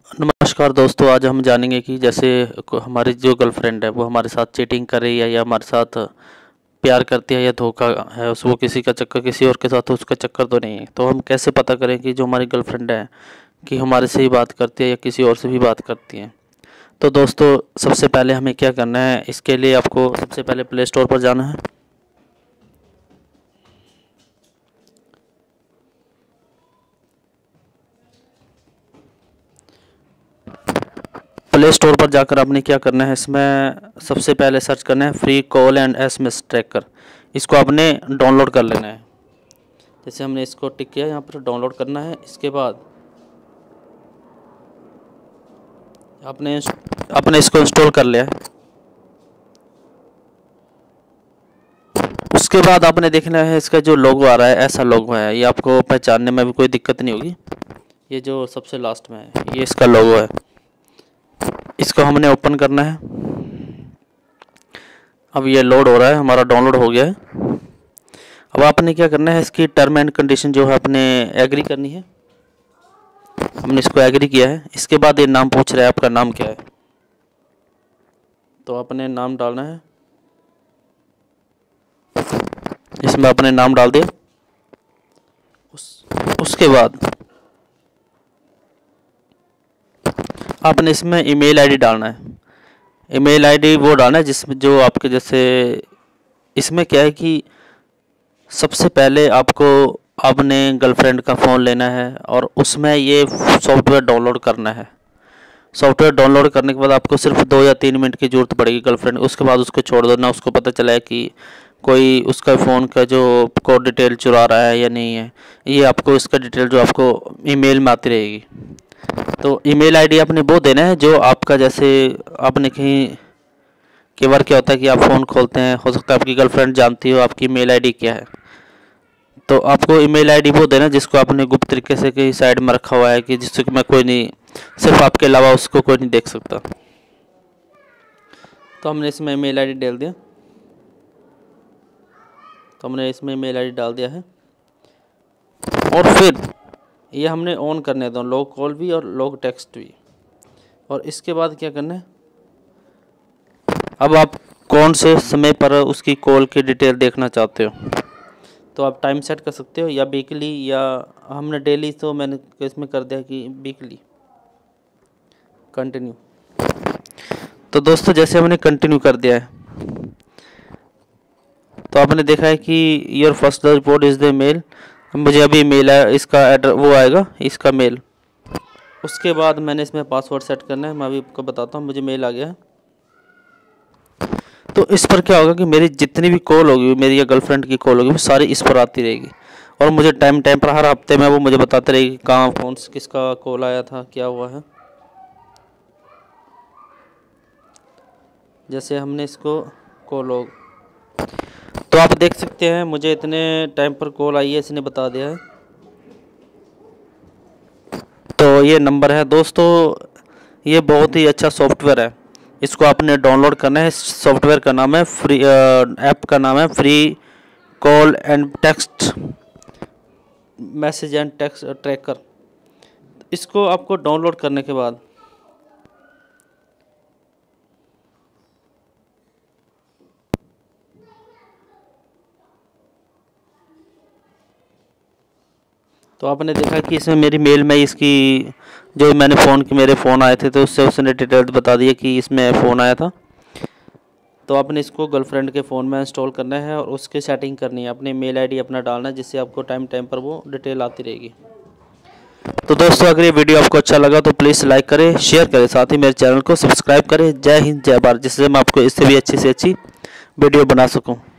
नमस्कार दोस्तों, आज हम जानेंगे कि जैसे हमारी जो गर्लफ्रेंड है वो हमारे साथ चीटिंग कर रही है या हमारे साथ प्यार करती है या धोखा है, उस वो किसी का चक्कर किसी और के साथ, तो उसका चक्कर तो नहीं है। तो हम कैसे पता करें कि जो हमारी गर्लफ्रेंड है कि हमारे से ही बात करती है या किसी और से भी बात करती है। तो दोस्तों सबसे पहले हमें क्या करना है, इसके लिए आपको सबसे पहले प्ले स्टोर पर जाना है। प्ले स्टोर पर जाकर आपने क्या करना है, इसमें सबसे पहले सर्च करना है free call and SMS tracker. इसको आपने डाउनलोड कर लेना है। जैसे हमने इसको टिक किया, यहाँ पर डाउनलोड करना है। इसके बाद आपने इसको इंस्टॉल कर लिया है। उसके बाद आपने देखना है इसका जो लोगो आ रहा है, ऐसा लोगो है, ये आपको पहचानने में भी कोई दिक्कत नहीं होगी। ये जो सबसे लास्ट में है ये इसका लोगो है। इसको हमने ओपन करना है। अब ये लोड हो रहा है, हमारा डाउनलोड हो गया है। अब आपने क्या करना है, इसकी टर्म एंड कंडीशन जो है आपने एग्री करनी है। हमने इसको एग्री किया है। इसके बाद ये नाम पूछ रहा है, आपका नाम क्या है, तो आपने नाम डालना है। इसमें आपने नाम डाल दिया। उसके बाद आपने इसमें ईमेल आईडी डालना है। ईमेल आईडी वो डालना है जिसमें जो आपके जैसे, इसमें क्या है कि सबसे पहले आपको अपने गर्लफ्रेंड का फ़ोन लेना है और उसमें ये सॉफ्टवेयर डाउनलोड करना है। सॉफ्टवेयर डाउनलोड करने के बाद आपको सिर्फ 2 या 3 मिनट की ज़रूरत पड़ेगी गर्लफ्रेंड। उसके बाद उसको छोड़ देना। उसको पता चला है कि कोई उसका फ़ोन का जो कोड डिटेल चुरा रहा है या नहीं है, ये आपको इसका डिटेल जो आपको ईमेल में आती रहेगी। तो ईमेल आईडी आपने वो देना है जो आपका, जैसे आपने कहीं कई बार क्या होता है कि आप फ़ोन खोलते हैं, हो सकता है आपकी गर्लफ्रेंड जानती हो आपकी ईमेल आईडी क्या है, तो आपको ईमेल आईडी वो देना जिसको आपने गुप्त तरीके से कहीं साइड में रखा हुआ है कि जिससे कि मैं कोई नहीं, सिर्फ आपके अलावा उसको कोई नहीं देख सकता। तो हमने इसमें ईमेल आईडी डाल दिया। तो हमने इसमें ईमेल आईडी डाल दिया है और फिर ये हमने ऑन करने दो, लॉग कॉल भी और लॉग टेक्स्ट भी। और इसके बाद क्या करना है, अब आप कौन से समय पर उसकी कॉल की डिटेल देखना चाहते हो, तो आप टाइम सेट कर सकते हो, या वीकली, या हमने डेली, तो मैंने इसमें कर दिया कि वीकली कंटिन्यू। तो दोस्तों जैसे हमने कंटिन्यू कर दिया है, तो आपने देखा है कि your first report is the mail. मुझे अभी मेल है, इसका एड्रेस वो आएगा, इसका मेल। उसके बाद मैंने इसमें पासवर्ड सेट करना है। मैं अभी आपको बताता हूँ। मुझे मेल आ गया है। तो इस पर क्या होगा कि मेरी जितनी भी कॉल होगी, मेरी या गर्लफ्रेंड की कॉल होगी, वो सारी इस पर आती रहेगी और मुझे टाइम टाइम पर हर हफ्ते में वो मुझे बताते रहेगी कहाँ कौन किसका कॉल आया था, क्या हुआ है। जैसे हमने इसको कॉल हो, तो आप देख सकते हैं मुझे इतने टाइम पर कॉल आई है, इसने बता दिया है। तो ये नंबर है दोस्तों। ये बहुत ही अच्छा सॉफ्टवेयर है, इसको आपने डाउनलोड करना है। सॉफ्टवेयर का नाम है फ्री, ऐप का नाम है free call and text message and text tracker. इसको आपको डाउनलोड करने के बाद तो आपने देखा कि इसमें मेरी मेल में इसकी जो मैंने मेरे फ़ोन आए थे, तो उससे उसने डिटेल्स बता दिए कि इसमें फ़ोन आया था। तो आपने इसको गर्लफ्रेंड के फ़ोन में इंस्टॉल करना है और उसकी सेटिंग करनी है। अपने मेल आईडी अपना डालना है जिससे आपको टाइम टाइम पर वो डिटेल आती रहेगी। तो दोस्तों अगर ये वीडियो आपको अच्छा लगा तो प्लीज़ लाइक करें, शेयर करें, साथ ही मेरे चैनल को सब्सक्राइब करें। जय हिंद, जय भारत, जिससे मैं आपको इससे भी अच्छी से अच्छी वीडियो बना सकूँ।